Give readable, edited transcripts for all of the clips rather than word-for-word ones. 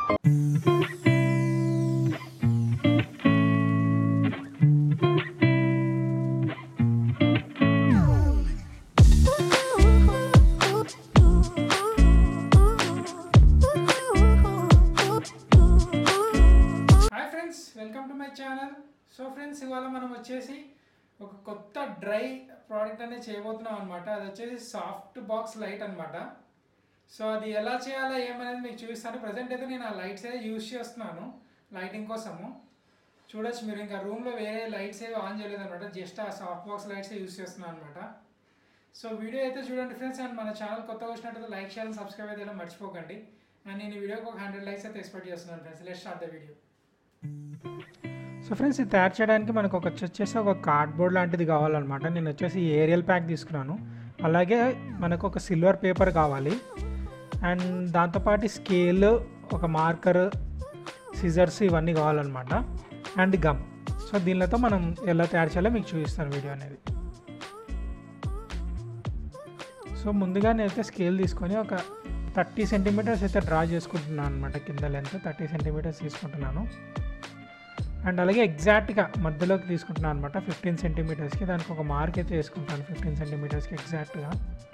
Hi friends, welcome to my channel. So friends, ఇవాళ మనం వచ్చేసి ఒక కొత్త డ్రై ప్రోడక్ట్ అనేది చేయబోతున్నాం అనమాట. అది వచ్చేసి సాఫ్ట్ బాక్స్ లైట్ అనమాట. సో అది ఎలా చేయాలో ఏమనేది మీకు చూపిస్తాను. ప్రజెంట్ అయితే నేను ఆ లైట్స్ అయితే యూజ్ చేస్తున్నాను లైటింగ్ కోసము. చూడొచ్చు మీరు, ఇంకా రూమ్లో వేరే లైట్స్ ఏవి ఆన్ చేయలేదు అనమాట. జస్ట్ ఆ సాఫ్ట్ బాక్స్ లైట్స్ యూజ్ చేస్తున్నాను అనమాట. సో వీడియో అయితే చూడండి ఫ్రెండ్స్. అండ్ మన ఛానల్ కొత్తగా వచ్చినట్టయితే లైక్ చేయాలని సబ్స్క్రైబ్ అయితే మర్చిపోకండి. అండ్ నేను ఈ వీడియోకి ఒక 100 లైక్స్ అయితే ఎక్స్పెక్ట్ చేస్తున్నాను friends. Let's start the video. So friends, ఇది తయారు చేయడానికి మనకు వచ్చేసి ఒక కార్డ్బోర్డ్ లాంటిది కావాలన్నమాట. నేను వచ్చేసి ఏరియల్ ప్యాక్ తీసుకున్నాను. అలాగే మనకు ఒక సిల్వర్ పేపర్ కావాలి. అండ్ దాంతోపాటు స్కేల్, ఒక మార్కర్, సిజర్స్ ఇవన్నీ కావాలన్నమాట. And gum. సో దీనితో మనం ఎలా తయారు చేయాలో మీకు చూపిస్తాను వీడియో అనేది. సో ముందుగా నేనైతే స్కేల్ తీసుకొని ఒక 30 సెంటీమీటర్స్ అయితే డ్రా చేసుకుంటున్నాను అనమాట. కింద లెంత్ 30 సెంటీమీటర్స్ తీసుకుంటున్నాను. అండ్ అలాగే ఎగ్జాక్ట్గా మధ్యలోకి తీసుకుంటున్నాను అనమాట. 15 సెంటీమీటర్స్కి దానికి ఒక మార్క్ అయితే వేసుకుంటాను. 15 సెంటీమీటర్స్కి ఎగ్జాక్ట్గా.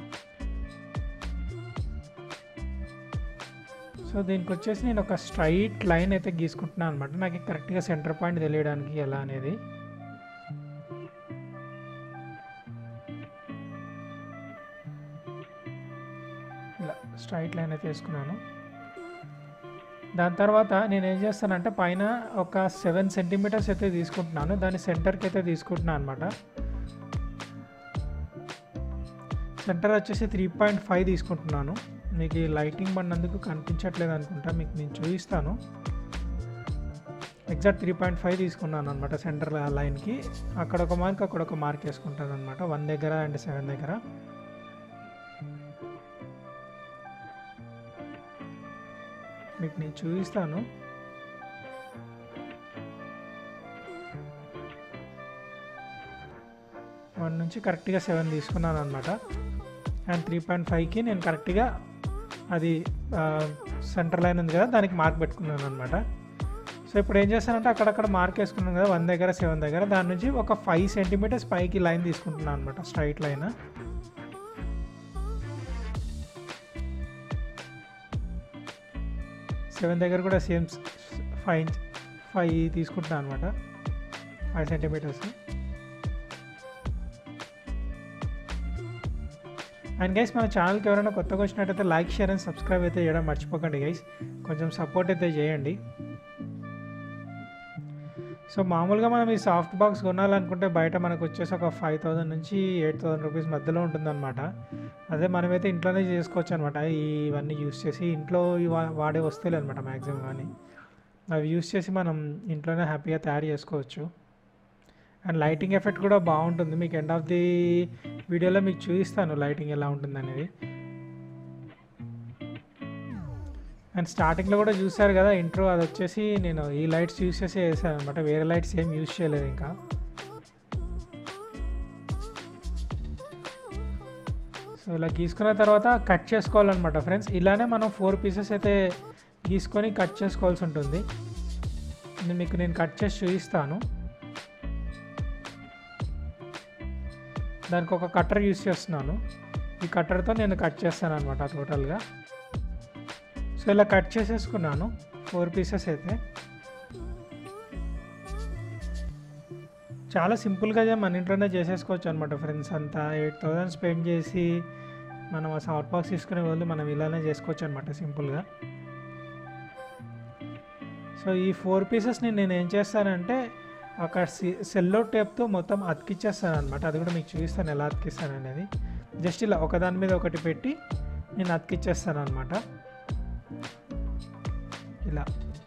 సో దీనికి వచ్చేసి నేను ఒక స్ట్రైట్ లైన్ అయితే గీసుకుంటున్నాను అనమాట. నాకు కరెక్ట్గా సెంటర్ పాయింట్ తెలియడానికి ఎలా అనేది. ఇలా స్ట్రైట్ లైన్ అయితే వేసుకున్నాను. దాని తర్వాత నేను ఏం చేస్తానంటే పైన ఒక 7 సెంటీమీటర్స్ అయితే తీసుకుంటున్నాను. దాని సెంటర్కి అయితే తీసుకుంటున్నాను అనమాట. సెంటర్ వచ్చేసి 3.5 తీసుకుంటున్నాను. మీకు ఈ లైటింగ్ పడినందుకు కనిపించట్లేదు అనుకుంటా, మీకు నేను చూపిస్తాను. ఎగ్జాక్ట్ 3.5 తీసుకున్నాను అనమాట సెంటర్ లైన్కి. అక్కడ ఒక మార్క్ వేసుకుంటాను అనమాట. 1 దగ్గర అండ్ 7 దగ్గర. మీకు నేను చూపిస్తాను. వన్ నుంచి కరెక్ట్గా 7 తీసుకున్నాను అనమాట. అండ్ 3.5కి నేను కరెక్ట్గా అది సెంటర్ లైన్ ఉంది కదా, దానికి మార్క్ పెట్టుకున్నాను అనమాట. సో ఇప్పుడు ఏం చేస్తానంటే అక్కడక్కడ మార్క్ వేసుకున్నాను కదా, 1 దగ్గర 7 దగ్గర. దాని నుంచి ఒక 5 సెంటీమీటర్స్ పైకి లైన్ తీసుకుంటున్నాను అనమాట, స్ట్రైట్ లైన్. సెవెన్ దగ్గర కూడా సేమ్ 5 తీసుకుంటున్నాను అనమాట, 5 సెంటీమీటర్స్. అండ్ గైస్, మన ఛానల్కి ఎవరైనా కొత్తగా వచ్చినట్టయితే లైక్, షేర్ అండ్ సబ్స్క్రైబ్ అయితే చేయడం మర్చిపోకండి గైస్. కొంచెం సపోర్ట్ అయితే చేయండి. సో మామూలుగా మనం ఈ సాఫ్ట్ బాక్స్ కొనాలనుకుంటే బయట మనకు వచ్చేసి ఒక 5,000 నుంచి 8,000 రూపీస్ మధ్యలో ఉంటుందన్నమాట. అదే మనమైతే ఇంట్లోనే చేసుకోవచ్చు అనమాట. ఇవన్నీ యూస్ చేసి ఇంట్లో వాడే వస్తువులు అనమాట మ్యాక్సిమం. కానీ అవి యూస్ చేసి మనం ఇంట్లోనే హ్యాపీగా తయారు చేసుకోవచ్చు. అండ్ లైటింగ్ ఎఫెక్ట్ కూడా బాగుంటుంది. మీకు ఎండ్ ఆఫ్ ది వీడియోలో మీకు చూపిస్తాను లైటింగ్ ఎలా ఉంటుంది అనేది. అండ్ స్టార్టింగ్లో కూడా చూసారు కదా ఇంట్రో, అది వచ్చేసి నేను ఈ లైట్స్ యూస్ చేసి వేసాను అనమాట. వేరే లైట్స్ ఏం యూస్ చేయలేదు ఇంకా. సో ఇలా గీసుకున్న తర్వాత కట్ చేసుకోవాలన్నమాట ఫ్రెండ్స్. ఇలానే మనం 4 పీసెస్ అయితే గీసుకొని కట్ చేసుకోవాల్సి ఉంటుంది. నేను కట్ చేసి చూపిస్తాను. దానికి ఒక కట్టర్ యూస్ చేస్తున్నాను. ఈ కట్టర్తో నేను కట్ చేస్తాను అనమాట టోటల్గా. సో ఇలా కట్ చేసేసుకున్నాను 4 పీసెస్ అయితే. చాలా సింపుల్గా మన ఇంట్లోనే చేసేసుకోవచ్చు అనమాట ఫ్రెండ్స్. అంతా 8,000 స్పెండ్ చేసి మనం ఆ సాఫ్ట్ బాక్స్ తీసుకునే వాళ్ళు మనం ఇలానే చేసుకోవచ్చు అనమాట సింపుల్గా. సో ఈ 4 పీసెస్ని నేను ఏం చేస్తానంటే ఒక సెల్లో టేప్తో మొత్తం అతికిచ్చేస్తాను అనమాట. అది కూడా మీకు చూపిస్తాను ఎలా అతికిస్తాను అనేది. జస్ట్ ఇలా ఒకదాని మీద ఒకటి పెట్టి నేను అతికిచ్చేస్తాను అనమాట. ఇలా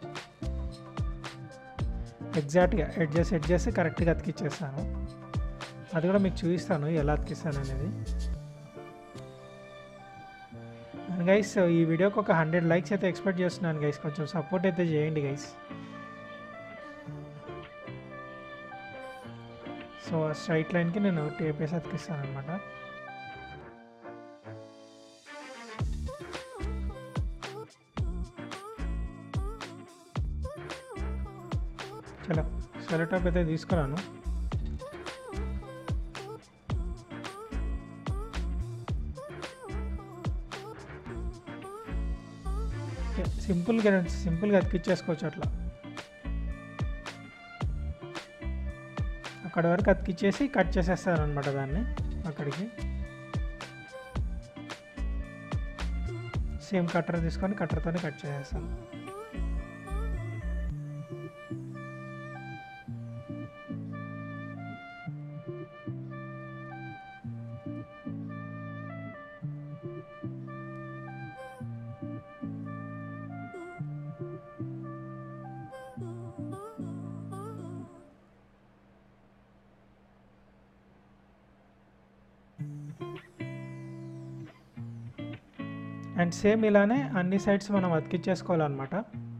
ఎగ్జాక్ట్గా ఎడ్జెస్ కరెక్ట్గా అతికిచ్చేస్తాను. అది కూడా మీకు చూపిస్తాను ఎలా అతికిస్తాను అనేది. గైస్, ఈ వీడియోకి ఒక 100 లైక్స్ అయితే ఎక్స్పెక్ట్ చేస్తున్నాను గైస్. కొంచెం సపోర్ట్ అయితే చేయండి గైస్. సో ఆ స్ట్రైట్ లైన్కి నేను టేప్ వేసి అతికిస్తాను అనమాట. సెలో టేప్ అయితే తీసుకున్నాను. సింపుల్గా అతికిచ్చేసుకోవచ్చు. అట్లా అక్కడ వరకు అతికిచ్చేసి కట్ చేసేస్తాను అనమాట దాన్ని అక్కడికి. సేమ్ కట్టర్ తీసుకొని కట్టర్తోనే కట్ చేసేస్తాను. అండ్ సేమ్ ఇలానే అన్ని సైడ్స్ మనం అతికిచ్చేసుకోవాలన్నమాట.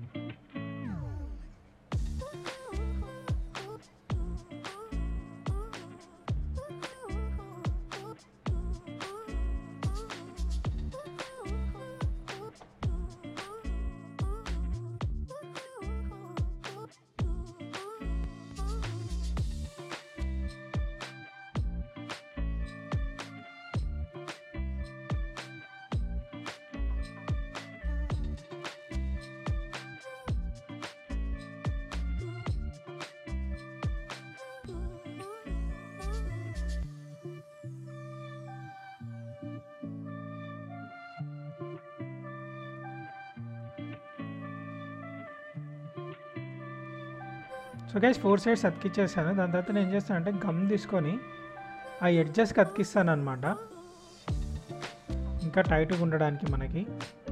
సో గైస్ 4 సైడ్స్ అతికిచ్చేసాను. దాని తర్వాత నేను ఏం చేస్తానంటే గమ్ తీసుకొని ఆ ఎడ్జెస్కి అతికిస్తాను అనమాట, ఇంకా టైట్గా ఉండడానికి మనకి.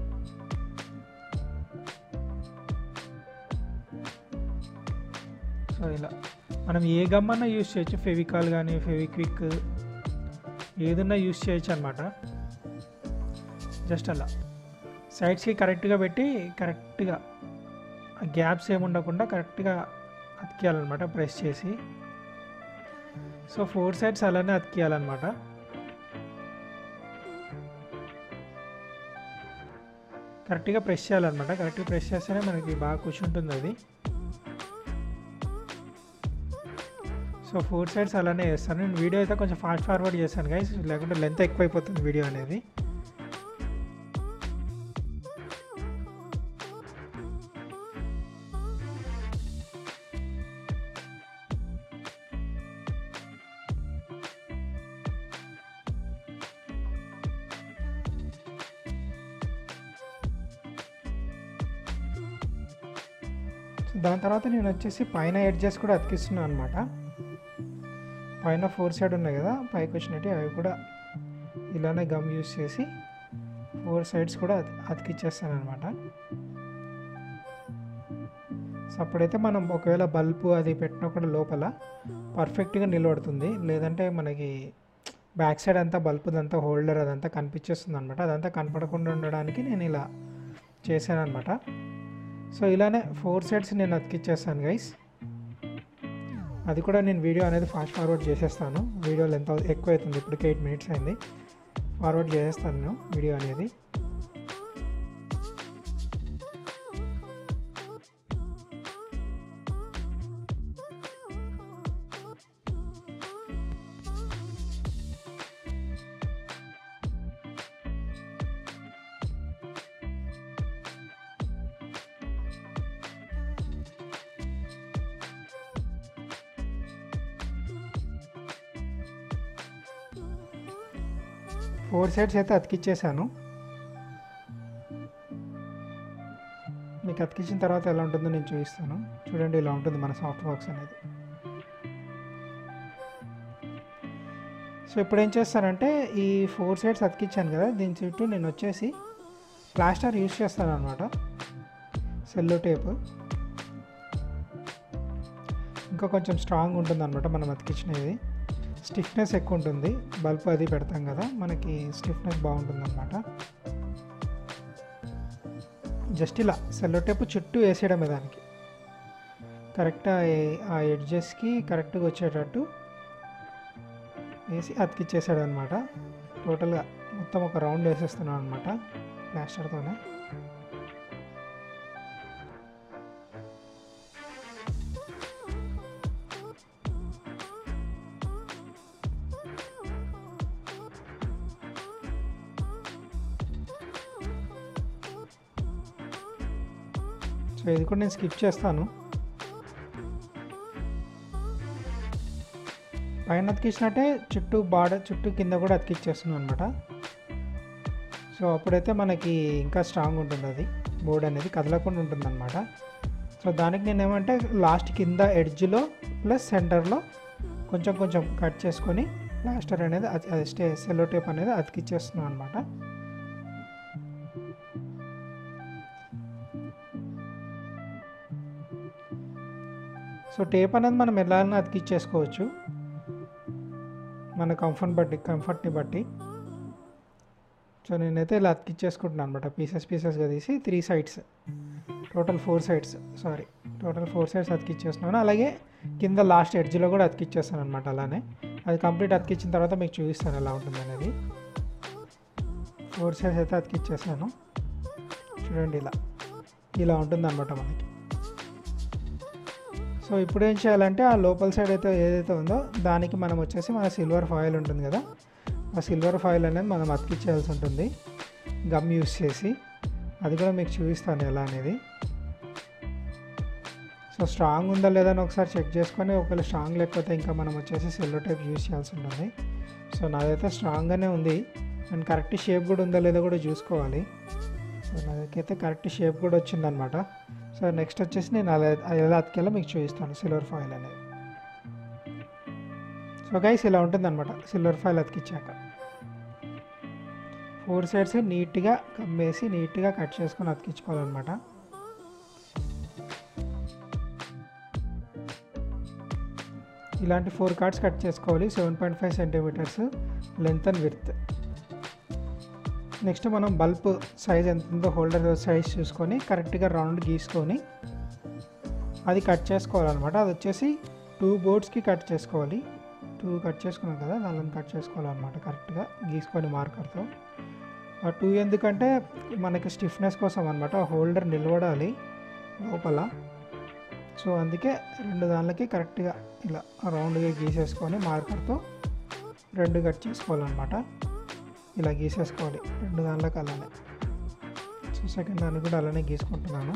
సో ఇలా మనం ఏ గమ్ అన్నా యూజ్ చేయొచ్చు, ఫెవికాల్ కానీ ఫెవిక్విక్ ఏదన్నా యూజ్ చేయొచ్చు అనమాట. జస్ట్ అలా సైడ్స్కి కరెక్ట్గా పెట్టి కరెక్ట్గా గ్యాప్స్ ఏమి ఉండకుండా కరెక్ట్గా అతికియాలన్నమాట ప్రెస్ చేసి. సో 4 సైడ్స్ అలానే అతికియాలన్నమాట. కరెక్ట్గా ప్రెస్ చేయాలన్నమాట. కరెక్ట్గా ప్రెస్ చేస్తేనే మనకి బాగా కూర్చుంటుంది అది. సో 4 సైడ్స్ అలానే చేస్తాను. నేను వీడియో అయితే కొంచెం ఫాస్ట్ ఫార్వర్డ్ చేశాను గైస్, లేకుంటే లెంత్ ఎక్కువైపోతుంది వీడియో అనేది. దాని తర్వాత నేను వచ్చేసి పైన ఎడ్జెస్ కూడా అతికిస్తున్నాను అనమాట. పైన 4 సైడ్ ఉన్నాయి కదా పైకి వచ్చినట్టు, అవి కూడా ఇలానే గమ్ యూస్ చేసి 4 సైడ్స్ కూడా అతికిచ్చేస్తాను అనమాట. సో అప్పుడైతే మనం ఒకవేళ బల్బు అది పెట్టినా కూడా లోపల పర్ఫెక్ట్గా నిలబడుతుంది. లేదంటే మనకి బ్యాక్ సైడ్ అంతా బల్బుదంతా హోల్డర్ అదంతా కనిపించేస్తుంది అనమాట. అదంతా కనపడకుండా ఉండడానికి నేను ఇలా చేశాను అనమాట. సో ఇలానే 4 సైడ్స్ నేను అతికిచ్చేస్తాను గైస్. అది కూడా నేను వీడియో అనేది ఫాస్ట్ ఫార్వర్డ్ చేసేస్తాను. వీడియో లెంత్ ఎక్కువ అవుతుంది, ఇప్పటికే 8 మినిట్స్ అయింది. ఫార్వర్డ్ చేసేస్తాను నేను వీడియో అనేది. ఫోర్ సైడ్స్ అయితే అతికిచ్చేసాను. మీకు అతికించిన తర్వాత ఎలా ఉంటుందో నేను చూపిస్తాను. చూడండి, ఇలా ఉంటుంది మన సాఫ్ట్ బాక్స్ అనేది. సో ఇప్పుడు ఏం చేస్తానంటే ఈ 4 సైడ్స్ అతికించాను కదా, దీని చుట్టూ నేను వచ్చేసి ప్లాస్టర్ యూజ్ చేస్తాను అనమాట. సెల్లో టేప్ ఇంకా కొంచెం స్ట్రాంగ్ ఉంటుంది అనమాట. మనం అతికించినది స్టిఫ్నెస్ ఎక్కువ ఉంటుంది. బల్బ్ అది పెడతాం కదా, మనకి స్టిఫ్నెస్ బాగుంటుంది అనమాట. జస్ట్ ఇలా సెల్లో టేప్ చుట్టూ వేసేయడమే, దానికి కరెక్ట్గా ఆ ఎడ్జెస్కి కరెక్ట్గా వచ్చేటట్టు వేసి అతికిచ్చేసాడు అనమాట. టోటల్గా మొత్తం ఒక రౌండ్ వేసేస్తున్నాను అనమాట ప్లాస్టర్తోనే. ఇది కూడా నేను స్కిప్ చేస్తాను. పైన అతికించినట్టే చుట్టూ బార్డర్ చుట్టూ కింద కూడా అతికిచ్చేస్తున్నాను అనమాట. సో అప్పుడైతే మనకి ఇంకా స్ట్రాంగ్ ఉంటుంది, అది బోర్డ్ అనేది కదలకుండా ఉంటుంది అనమాట. సో దానికి నేను ఏమంటే లాస్ట్ కింద ఎడ్జ్లో ప్లస్ సెంటర్లో కొంచెం కొంచెం కట్ చేసుకొని ప్లాస్టర్ అనేది అది సెల్లో టేప్ అనేది అతికిచ్చేస్తున్నాను అనమాట. సో టేప్ అనేది మనం ఎలాగైనా అతికిచ్చేసుకోవచ్చు మన కంఫర్ట్ని బట్టి. సో నేనైతే ఇలా అతికిచ్చేసుకుంటున్నాను అనమాట, పీసెస్గా తీసి 3 సైడ్స్ టోటల్ 4 సైడ్స్ అతికిచ్చేస్తున్నాను. అలాగే కింద లాస్ట్ ఎడ్జ్లో కూడా అతికిచ్చేస్తాను అనమాట. అలానే అది కంప్లీట్ అతికించిన తర్వాత మీకు చూపిస్తాను ఎలా ఉంటుంది అనేది. 4 సైడ్స్ అయితే అతికిచ్చేసాను. చూడండి ఇలా ఉంటుంది అనమాట మనకి. సో ఇప్పుడు ఏం చేయాలంటే ఆ లోపల సైడ్ అయితే ఏదైతే ఉందో దానికి మనం వచ్చేసి మన సిల్వర్ ఫాయిల్ ఉంటుంది కదా, ఆ సిల్వర్ ఫాయిల్ అనేది మనం అతికిచ్చేయాల్సి ఉంటుంది గమ్ యూస్ చేసి. అది కూడా మీకు చూపిస్తాను ఎలా అనేది. సో స్ట్రాంగ్ ఉందా లేదా అని ఒకసారి చెక్ చేసుకొని, ఒకవేళ స్ట్రాంగ్ లేకపోతే ఇంకా మనం వచ్చేసి సెల్లో టేప్ యూస్ చేయాల్సి ఉంటుంది. సో నాదైతే స్ట్రాంగ్గానే ఉంది అండ్ కరెక్ట్ షేప్ కూడా ఉందా లేదా కూడా చూసుకోవాలి. సో నాదైతే కరెక్ట్ షేప్ కూడా వచ్చిందనమాట. సో నెక్స్ట్ వచ్చేసి నేను ఎలా అతికేలా మీకు చూపిస్తాను సిల్వర్ ఫాయిల్ అనేది. సో గైస్ ఇలా ఉంటుందన్నమాట సిల్వర్ ఫాయిల్ అతికిచ్చాక. 4 సైడ్స్ నీట్గా కమ్మేసి నీట్గా కట్ చేసుకొని అతికించుకోవాలన్నమాట. ఇలాంటి 4 కార్డ్స్ కట్ చేసుకోవాలి, 7.5 centimetres length and width. Next మనం బల్బ్ సైజ్ ఎంత ఉందో హోల్డర్ సైజ్ చూసుకొని కరెక్ట్గా రౌండ్ గీసుకొని అది కట్ చేసుకోవాలన్నమాట. అది వచ్చేసి 2 బోర్డ్స్కి కట్ చేసుకోవాలి. 2 కట్ చేసుకున్నాం కదా, దానిని కట్ చేసుకోవాలన్నమాట కరెక్ట్గా గీసుకొని మార్కర్తో. ఆ 2 ఎందుకంటే మనకి స్టిఫ్నెస్ కోసం అనమాట, హోల్డర్ నిలబడాలి లోపల. సో అందుకే 2 దానిలకి కరెక్ట్గా ఇలా రౌండ్గా గీసేసుకొని మార్కర్తో 2 కట్ చేసుకోవాలన్నమాట. ఇలా గీసేసుకోవాలి 2 దానిలోకి అలానే. సో సెకండ్ దాన్ని కూడా అలానే గీసుకుంటున్నాను.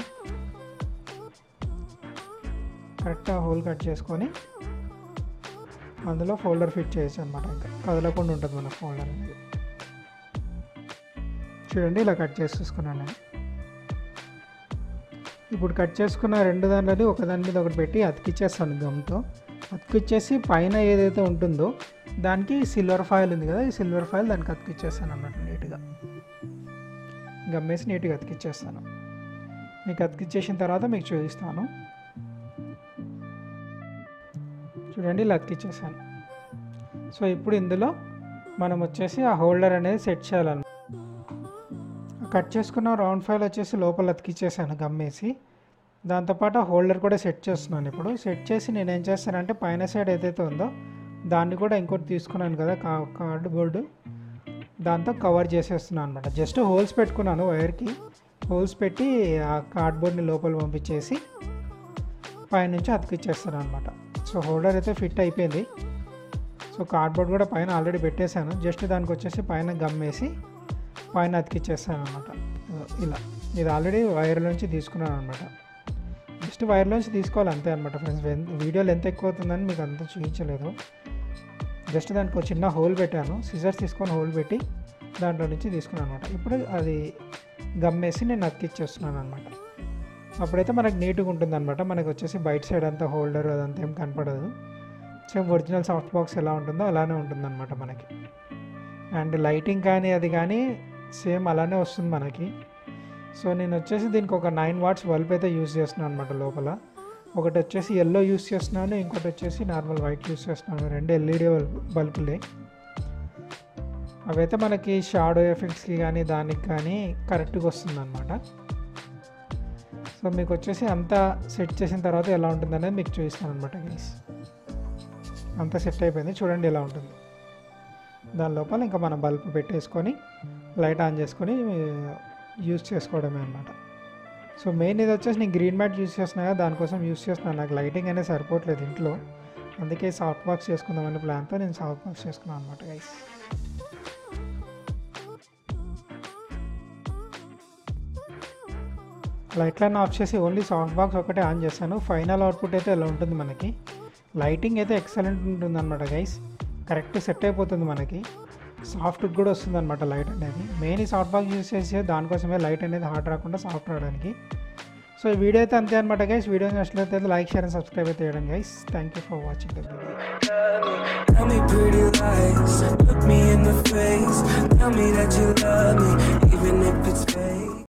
కరెక్ట్గా హోల్ కట్ చేసుకొని అందులో ఫోల్డర్ ఫిట్ చేయొచ్చు అనమాట, ఇంకా కదలకుండా ఉంటుంది మన ఫోల్డర్ అనేది. చూడండి ఇలా కట్ చేసేసుకున్నాను నేను. ఇప్పుడు కట్ చేసుకున్న 2 దానిలని ఒకదాని మీద ఒకటి పెట్టి అతికిచ్చేస్తాను గమ్తో. అతికిచ్చేసి పైన ఏదైతే ఉంటుందో దానికి సిల్వర్ ఫాయిల్ ఉంది కదా, ఈ సిల్వర్ ఫాయిల్ దానికి అతికిచ్చేస్తాను అన్నమాట. నీట్గా గమ్మేసి నీట్గా అతికిచ్చేస్తాను. మీకు అతికిచ్చేసిన తర్వాత మీకు చూపిస్తాను. చూడండి ఇలా అతికిచ్చేసాను. సో ఇప్పుడు ఇందులో మనం వచ్చేసి ఆ హోల్డర్ అనేది సెట్ చేయాలన్నమాట. కట్ చేసుకున్న రౌండ్ ఫైల్ వచ్చేసి లోపల అతికిచ్చేసాను గమ్మేసి. దాంతోపాటు ఆ హోల్డర్ కూడా సెట్ చేస్తున్నాను. ఇప్పుడు సెట్ చేసి నేను ఏం చేస్తానంటే పైన సైడ్ ఏదైతే ఉందో దాన్ని కూడా ఇంకోటి తీసుకున్నాను కదా కార్డ్బోర్డు, దాంతో కవర్ చేసేస్తున్నాను అనమాట. జస్ట్ హోల్స్ పెట్టుకున్నాను, వైర్కి హోల్స్ పెట్టి ఆ కార్డ్బోర్డ్ని లోపల పంపించేసి పైనుంచి అతికిచ్చేస్తాను అనమాట. సో హోల్డర్ అయితే ఫిట్ అయిపోయింది. సో కార్డ్బోర్డ్ కూడా పైన ఆల్రెడీ పెట్టేశాను. జస్ట్ దానికి వచ్చేసి పైన గమ్మేసి పైన అతికిచ్చేస్తాను అనమాట. ఇలా ఇది ఆల్రెడీ వైర్లోంచి తీసుకున్నాను అనమాట. జస్ట్ వైర్లోంచి తీసుకోవాలి అంతే అనమాట ఫ్రెండ్స్. వీడియోలో ఎంత ఎక్కువ అవుతుందని మీకు అంతా చూపించలేదు. జస్ట్ దానికి ఒక చిన్న హోల్ పెట్టాను, సిజర్స్ తీసుకొని హోల్ పెట్టి దాంట్లో నుంచి తీసుకున్నాను అనమాట. ఇప్పుడు అది గమ్మేసి నేను అతికిచ్చేస్తున్నాను అనమాట. అప్పుడైతే మనకు నీట్గా ఉంటుంది అనమాట. మనకు వచ్చేసి బయట సైడ్ అంతా హోల్డర్ అదంతా ఏం కనపడదు. సేమ్ ఒరిజినల్ సాఫ్ట్ బాక్స్ ఎలా ఉంటుందో అలానే ఉంటుంది అనమాట మనకి. అండ్ లైటింగ్ కానీ అది కానీ సేమ్ అలానే వస్తుంది మనకి. సో నేను వచ్చేసి దీనికి ఒక 9 వాట్స్ బల్బ్ అయితే యూస్ చేస్తున్నాను అనమాట లోపల. ఒకటి వచ్చేసి ఎల్లో యూస్ చేస్తున్నాను, ఇంకోటి వచ్చేసి నార్మల్ వైట్ యూస్ చేస్తున్నాను. 2 ఎల్ఈడి బల్బులే. అవైతే మనకి షాడో ఎఫెక్ట్స్కి కానీ దానికి కానీ కరెక్ట్గా వస్తుంది అనమాట. సో మీకు వచ్చేసి అంతా సెట్ చేసిన తర్వాత ఎలా ఉంటుంది అనేది మీకు చూపిస్తాను అనమాట గైస్. అంతా సెట్ అయిపోయింది, చూడండి ఎలా ఉంటుంది. దాని లోపల ఇంకా మనం బల్బ్ పెట్టేసుకొని లైట్ ఆన్ చేసుకొని యూస్ చేసుకోవడమే అనమాట. సో మెయిన్ ఇది వచ్చేసి నేను గ్రీన్ మ్యాట్ యూస్ చేస్తున్నా కదా, దానికోసం యూస్ చేస్తున్నాను. నాకు లైటింగ్ అనేది సరిపోవట్లేదు ఇంట్లో, అందుకే సాఫ్ట్ బాక్స్ చేసుకుందామనే ప్లాన్తో నేను సాఫ్ట్ బాక్స్ చేసుకున్నాను అనమాట గైస్. లైట్లను ఆఫ్ చేసి ఓన్లీ సాఫ్ట్ బాక్స్ ఒకటే ఆన్ చేస్తాను. ఫైనల్ అవుట్పుట్ అయితే ఇలా ఉంటుంది మనకి. లైటింగ్ అయితే ఎక్సలెంట్ ఉంటుంది అనమాట గైస్, కరెక్ట్ సెట్ అయిపోతుంది మనకి. సాఫ్ట్ కూడా వస్తుంది అనమాట లైట్ అనేది. మెయిన్ ఈ సాఫ్ట్ బాక్స్ యూస్ చేసే దానికోసమే లైట్ అనేది హార్డ్ రాకుండా సాఫ్ట్ రావడానికి. సో ఈ వీడియో అయితే అంతే అనమాట గైస్. వీడియో నచ్చినట్లయితే లైక్, షేర్ అండ్ సబ్స్క్రైబ్ అయితే చేయడం guys. Thank you for watching the video. Tell me pretty lies, look me in the face, tell me that you love me, even if it's fake.